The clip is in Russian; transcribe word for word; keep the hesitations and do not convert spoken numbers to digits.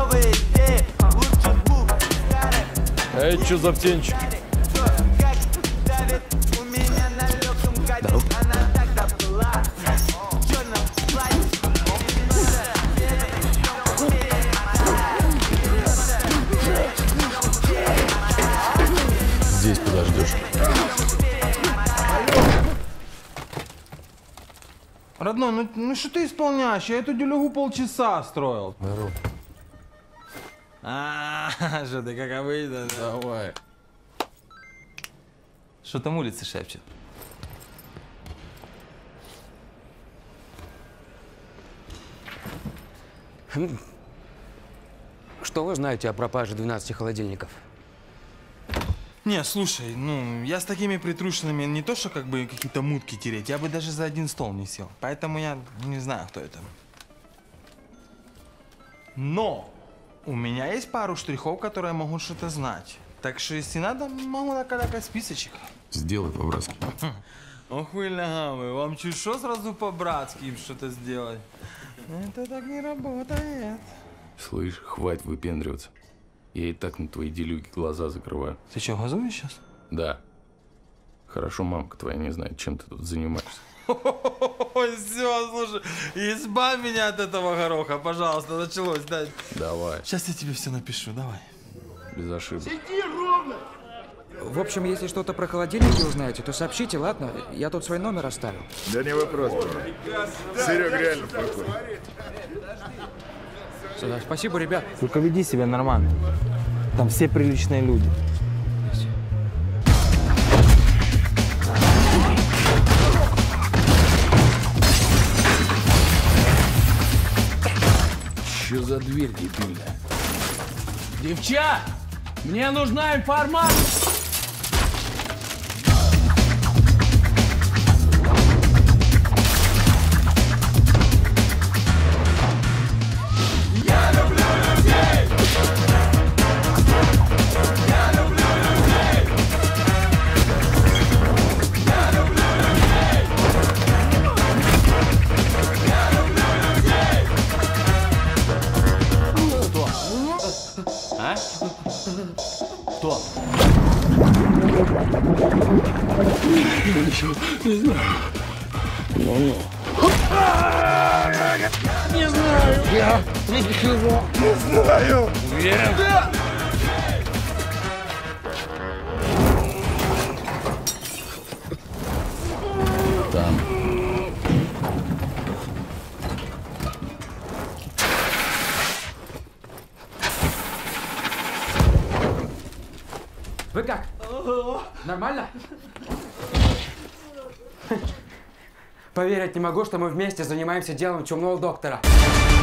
Эй, чё за птенчик? Здоров. Здесь подождешь. Родной, ну, ну что ты исполняешь? Я эту делюгу полчаса строил. Здорово. А, что ты как обычно? Давай. Что там улица шепчет? Что вы знаете о пропаже двенадцати холодильников? Не, слушай, ну, я с такими притрушенными не то, что как бы какие-то мутки тереть, я бы даже за один стол не сел. Поэтому я не знаю, кто это. Но у меня есть пару штрихов, которые могут что-то знать. Так что, если надо, могу накатать списочек. Сделай по-братски. Ох вы лягавы, вам чуть что сразу по-братски им что-то сделать? Это так не работает. Слышь, хватит выпендриваться. Я и так на твои делюги глаза закрываю. Ты что, газуешь сейчас? Да. Хорошо, мамка твоя не знает, чем ты тут занимаешься. Ой, все, слушай, избавь меня от этого гороха, пожалуйста, началось, дай. Давай. Сейчас я тебе все напишу, давай. Без ошибок. Сиди ровно! В общем, если что-то про холодильники узнаете, то сообщите, ладно? Я тут свой номер оставил. Да не вопрос, Серега реально плохой. Сюда. Спасибо, ребят. Только веди себя нормально. Там все приличные люди. Что за дверь дебильная? Девчат, мне нужна информация! Кто? Не знаю. Ну-ну. Не знаю. Я ничего не знаю. Уверен? Да. Там. Вы как? Нормально? Поверить не могу, что мы вместе занимаемся делом чумного доктора.